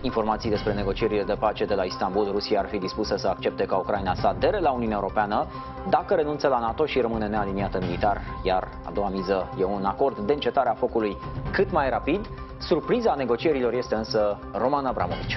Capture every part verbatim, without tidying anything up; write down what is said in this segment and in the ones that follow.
informații despre negocierile de pace de la Istanbul. Rusia ar fi dispusă să accepte ca Ucraina să adere la Uniunea Europeană dacă renunță la NATO și rămâne nealiniată militar. Iar a doua miză e un acord de încetare a focului cât mai rapid. Surpriza negocierilor este însă Roman Abramovici.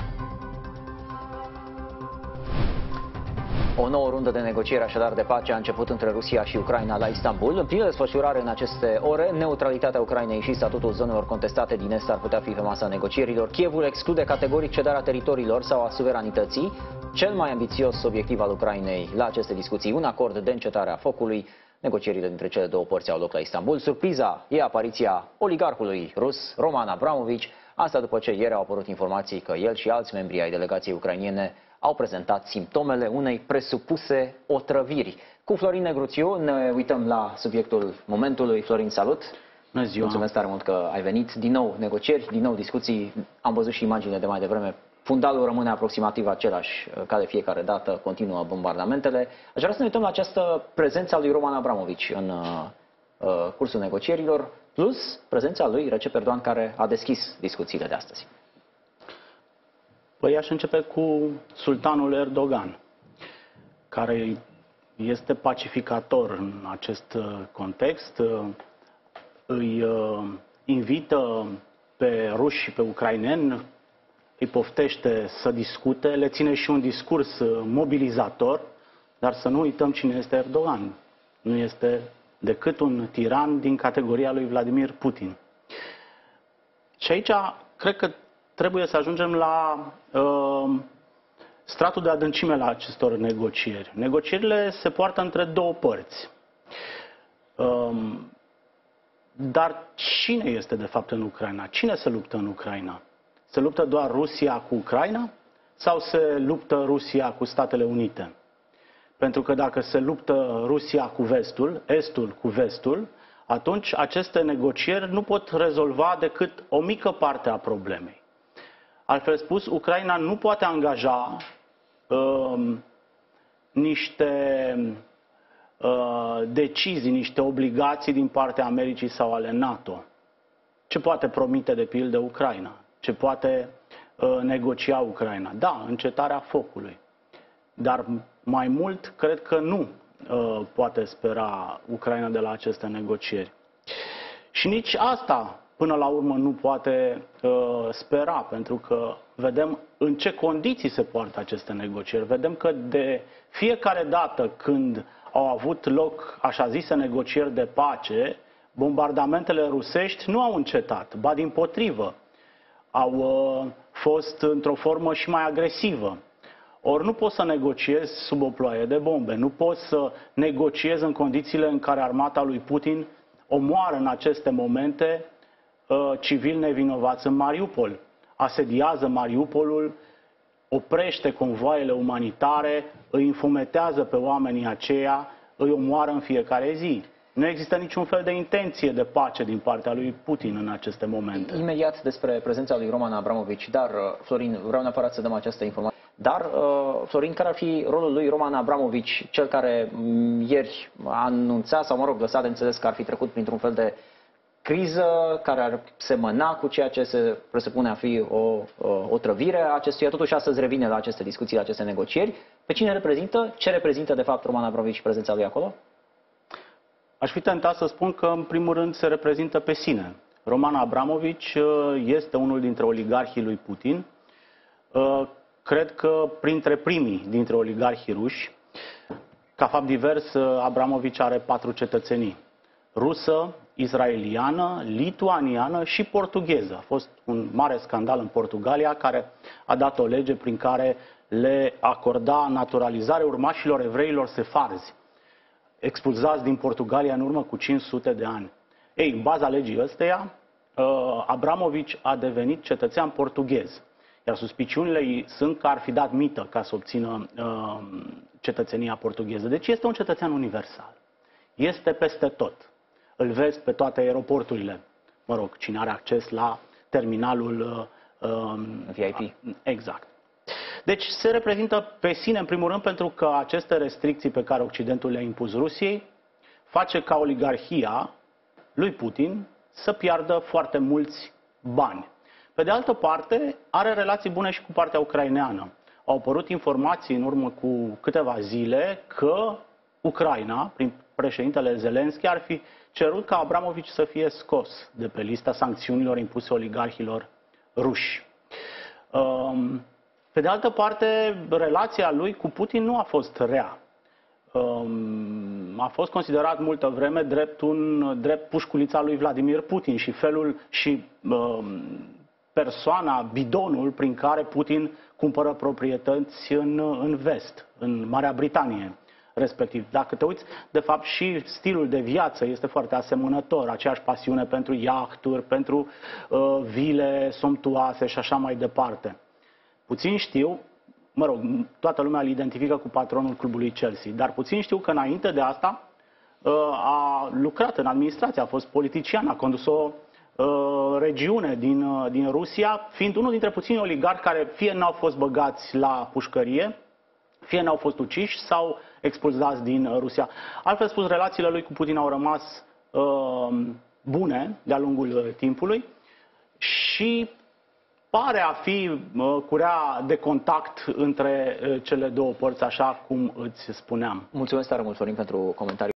O nouă rundă de negocieri așadar de pace a început între Rusia și Ucraina la Istanbul. În plină desfășurare în aceste ore, neutralitatea Ucrainei și statutul zonelor contestate din est ar putea fi pe masa negocierilor. Kievul exclude categoric cedarea teritoriilor sau a suveranității. Cel mai ambițios obiectiv al Ucrainei la aceste discuții, un acord de încetare a focului. Negocierile dintre cele două părți au loc la Istanbul. Surpriza e apariția oligarhului rus Roman Abramovici. Asta după ce ieri au apărut informații că el și alți membri ai delegației ucrainiene au prezentat simptomele unei presupuse otrăviri. Cu Florin Negruțiu ne uităm la subiectul momentului. Florin, salut! Bună ziua! Mulțumesc tare mult că ai venit. Din nou negocieri, din nou discuții. Am văzut și imaginile de mai devreme. Fundalul rămâne aproximativ același ca de fiecare dată, continuă bombardamentele. Aș vrea să ne uităm la această prezență a lui Roman Abramovici în uh, cursul negocierilor, plus prezența lui Recep Erdogan, care a deschis discuțiile de astăzi. Păi aș începe cu sultanul Erdogan, care este pacificator în acest context. Îi invită pe ruși și pe ucraineni, îi poftește să discute, le ține și un discurs mobilizator, dar să nu uităm cine este Erdogan. Nu este decât un tiran din categoria lui Vladimir Putin. Și aici cred că trebuie să ajungem la uh, stratul de adâncime la acestor negocieri. Negocierile se poartă între două părți. Uh, dar cine este de fapt în Ucraina? Cine se luptă în Ucraina? Se luptă doar Rusia cu Ucraina sau se luptă Rusia cu Statele Unite? Pentru că dacă se luptă Rusia cu vestul, estul cu vestul, atunci aceste negocieri nu pot rezolva decât o mică parte a problemei. Altfel spus, Ucraina nu poate angaja uh, niște uh, decizii, niște obligații din partea Americii sau ale NATO. Ce poate promite de pildă Ucraina? Ce poate uh, negocia Ucraina? Da, încetarea focului. Dar mai mult, cred că nu uh, poate spera Ucraina de la aceste negocieri. Și nici asta până la urmă nu poate uh, spera, pentru că vedem în ce condiții se poartă aceste negocieri. Vedem că de fiecare dată când au avut loc așa zise negocieri de pace, bombardamentele rusești nu au încetat, ba dimpotrivă, au uh, fost într-o formă și mai agresivă. Ori nu poți să negociezi sub o ploaie de bombe, nu poți să negociezi în condițiile în care armata lui Putin omoară în aceste momente civili nevinovați în Mariupol. Asediază Mariupolul, oprește convoaiele umanitare, îi înfometează pe oamenii aceia, îi omoară în fiecare zi. Nu există niciun fel de intenție de pace din partea lui Putin în aceste momente. Imediat despre prezența lui Roman Abramovici, dar, Florin, vreau neapărat să dăm această informație. Dar, Florin, care ar fi rolul lui Roman Abramovici, cel care ieri a anunțat, sau mă rog, lăsat de înțeles că ar fi trecut printr-un fel de criză care ar semăna cu ceea ce se presupune a fi o, o trăvire a acestuia. Totuși astăzi revine la aceste discuții, la aceste negocieri. Pe cine reprezintă? Ce reprezintă de fapt Roman Abramovici și prezența lui acolo? Aș fi tentat să spun că în primul rând se reprezintă pe sine. Roman Abramovici este unul dintre oligarhii lui Putin. Cred că printre primii dintre oligarhii ruși. Ca fapt divers, Abramovici are patru cetățenii: rusă, israeliană, lituaniană și portugheză. A fost un mare scandal în Portugalia care a dat o lege prin care le acorda naturalizare urmașilor evreilor sefarzi, expulzați din Portugalia în urmă cu cinci sute de ani. Ei, în baza legii ăsteia, Abramovici a devenit cetățean portughez. Iar suspiciunile sunt că ar fi dat mită ca să obțină cetățenia portugheză. Deci este un cetățean universal. Este peste tot. Îl vezi pe toate aeroporturile. Mă rog, cine are acces la terminalul uh, V I P. Exact. Deci se reprezintă pe sine, în primul rând, pentru că aceste restricții pe care Occidentul le-a impus Rusiei face ca oligarhia lui Putin să piardă foarte mulți bani. Pe de altă parte, are relații bune și cu partea ucraineană. Au apărut informații în urmă cu câteva zile că Ucraina, prin președintele Zelensky, ar fi cerut ca Abramovici să fie scos de pe lista sancțiunilor impuse oligarhilor ruși. Pe de altă parte, relația lui cu Putin nu a fost rea. A fost considerat multă vreme drept, un, drept pușculița lui Vladimir Putin și felul și persoana, bidonul prin care Putin cumpără proprietăți în, în vest, în Marea Britanie. Respectiv, dacă te uiți, de fapt și stilul de viață este foarte asemănător, aceeași pasiune pentru iahturi, pentru uh, vile somptuoase și așa mai departe. Puțin știu, mă rog, toată lumea îl identifică cu patronul clubului Chelsea, dar puțin știu că înainte de asta uh, a lucrat în administrație, a fost politician, a condus o uh, regiune din, uh, din Rusia, fiind unul dintre puțini oligarhi care fie n-au fost băgați la pușcărie, fie n-au fost uciși sau expulzați din Rusia. Altfel spus, relațiile lui cu Putin au rămas uh, bune de-a lungul timpului și pare a fi uh, curea de contact între uh, cele două părți, așa cum îți spuneam. Mulțumesc tare mult, Florin, pentru comentarii.